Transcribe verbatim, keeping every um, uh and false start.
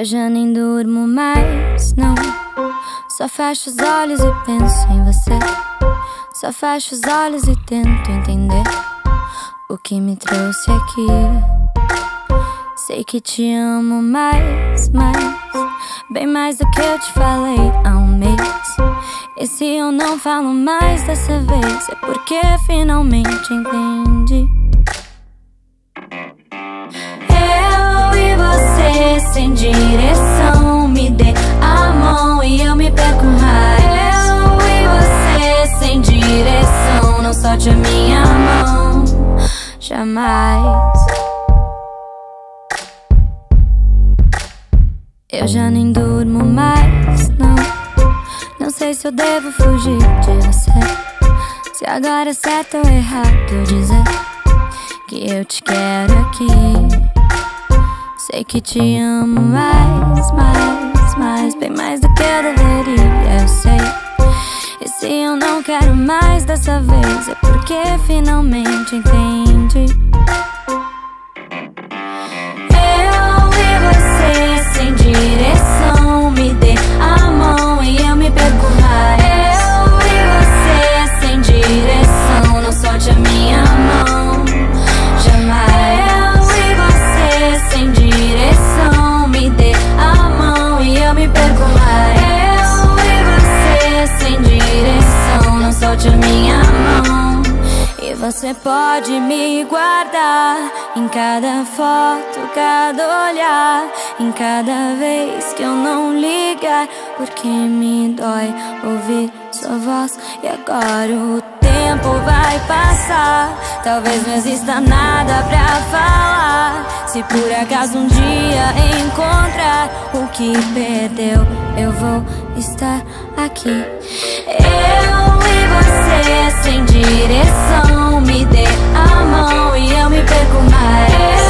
Eu já nem durmo mais, não. Só fecho os olhos e penso em você. Só fecho os olhos e tento entender o que me trouxe aqui. Sei que te amo mais, mais, bem mais do que eu te falei há um mês. E se eu não falo mais dessa vez, é porque finalmente entendi. Eu e você sem direção, me dê a mão e eu me perco mais. Eu e você sem direção, não solte a minha mão, jamais. Eu já nem durmo mais, não. Não sei se eu devo fugir de você, se agora é certo ou errado dizer que eu te quero aqui. Sei que te amo mais, mais, mais, bem mais do que eu deveria, eu sei. E se eu não quero mais dessa vez, é porque finalmente entendi. Eu e você sem direção, me dê a mão e eu me perco mais. Eu e você sem direção, não solte a minha mão, jamais. Eu e você sem direção, me dê a mão e eu me perco mais. Eu e você sem direção, não solte a minha mão. E você pode me guardar em cada foto, cada olhar, em cada vez que eu não ligar, porque me dói ouvir sua voz. E agora o tempo vai passar, talvez não exista nada pra falar. Se por acaso um dia encontrar o que perdeu, eu vou estar aqui. Eu e você sem direção, me dê a mão e eu me perco mais.